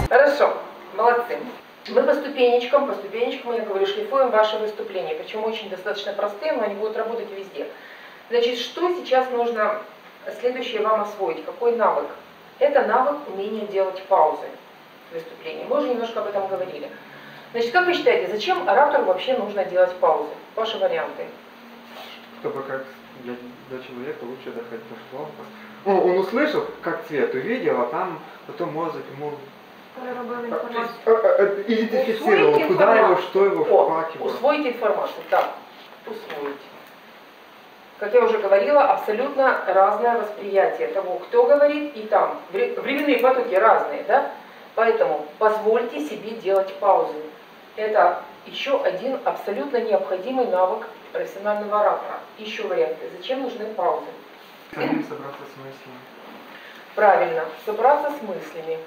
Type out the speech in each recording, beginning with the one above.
Хорошо, молодцы. Мы по ступенечкам, я говорю, шлифуем ваше выступление. Причем очень достаточно простые, но они будут работать везде. Значит, что сейчас нужно следующее вам освоить? Какой навык? Это навык умения делать паузы в выступлении. Мы уже немножко об этом говорили. Значит, как вы считаете, зачем оратору вообще нужно делать паузы? Ваши варианты. Чтобы как для человека лучше доходить до слова. Ну, он услышал, как цвет увидел, а там потом мозг ему идентифицировал, куда его, что его впахивало. Усвоить информацию, да, усвоить. Как я уже говорила, абсолютно разное восприятие того, кто говорит, и там. Временные потоки разные, да? Поэтому позвольте себе делать паузы. Это еще один абсолютно необходимый навык профессионального оратора. Еще варианты. Зачем нужны паузы? Самим собраться с мыслями. Правильно, собраться с мыслями.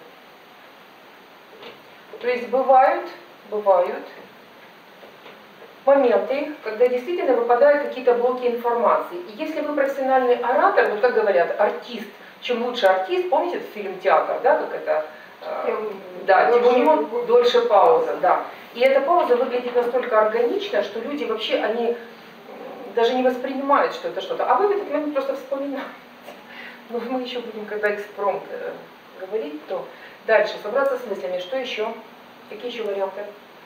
То есть бывают моменты, когда действительно выпадают какие-то блоки информации. И если вы профессиональный оратор, вот как говорят, артист, чем лучше артист, помните этот фильм «Театр», да, как это? Да, у него дольше пауза, да. И эта пауза выглядит настолько органично, что люди вообще, они даже не воспринимают, что это что-то. А вы в этот момент просто вспоминаете. Но мы еще будем, когда экспромт говорить, то дальше, собраться с мыслями. Что еще? Какие еще варианты?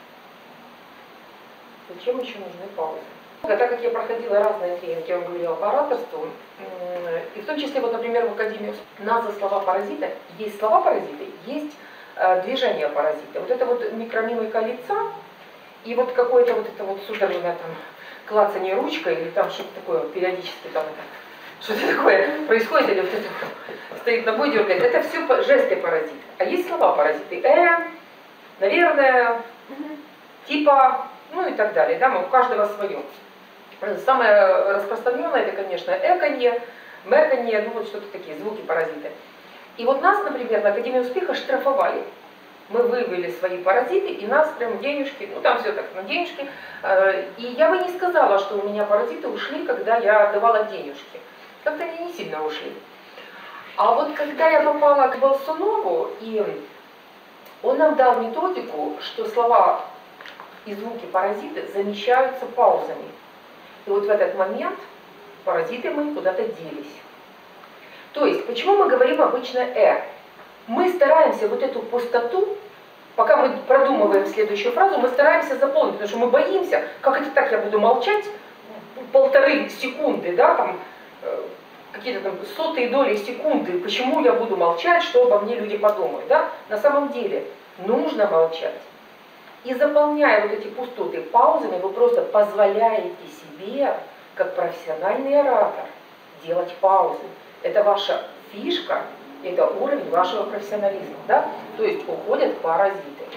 Зачем еще нужны паузы? Так как я проходила разные тренинги, я вам говорила по ораторству, и в том числе, вот, например, в Академии назва слова паразита, есть слова паразиты, есть движение паразита. Вот это вот микромимика лица, и вот какое-то вот это вот судорожное там клацание ручкой, или там что-то такое периодически там что-то такое происходит, или вот это стоит ногой дергает, это все жесты паразиты. А есть слова паразиты, наверное, типа, ну и так далее, да, у каждого свое. Самое распространенное это, конечно, эканье, мэканье, ну вот что-то такие звуки паразиты. И вот нас, например, на Академии успеха штрафовали. Мы вывели свои паразиты, и нас прям денежки, ну там все так, на денежки. И я бы не сказала, что у меня паразиты ушли, когда я отдавала денежки. Как-то они не сильно ушли. А вот когда я попала к Болсунову, и он нам дал методику, что слова и звуки паразиты замещаются паузами. И вот в этот момент паразиты мы куда-то делись. То есть, почему мы говорим обычно Мы стараемся вот эту пустоту, пока мы продумываем следующую фразу, мы стараемся заполнить, потому что мы боимся, как это так, я буду молчать 1,5 секунды, да, там, какие-то там сотые доли секунды, почему я буду молчать, что обо мне люди подумают, да? На самом деле нужно молчать. И заполняя вот эти пустоты паузами, вы просто позволяете себе, как профессиональный оратор, делать паузы. Это ваша фишка, это уровень вашего профессионализма, да? То есть уходят паразиты.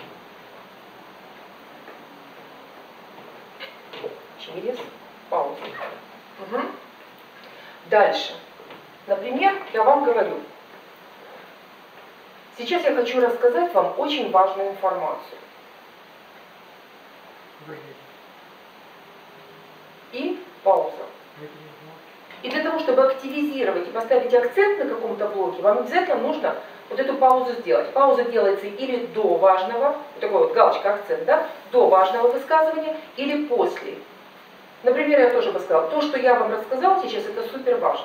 Через паузу. Угу. Дальше. Например, я вам говорю, сейчас я хочу рассказать вам очень важную информацию. И пауза. И для того, чтобы активизировать и поставить акцент на каком-то блоке, вам обязательно нужно вот эту паузу сделать. Пауза делается или до важного, такой вот галочка, акцент, да, до важного высказывания, или после. Например, я тоже бы сказала, то, что я вам рассказала сейчас, это супер важно.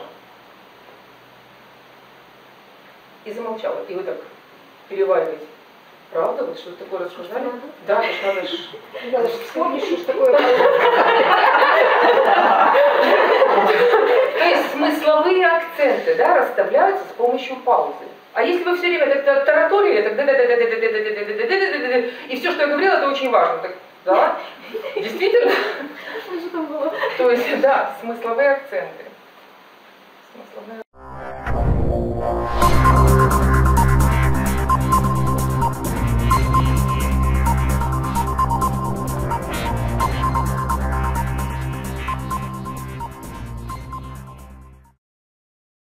И замолчала. И вы так перевариваете. Правда? Вот что-то такое рассказали? Да, это надо вспомнить, что такое. То есть смысловые акценты, да, расставляются с помощью паузы. А если вы все время так тараторили, тогда и все, что я говорила, это очень важно. Так, да? Действительно? То есть, да, смысловые акценты. Смысловые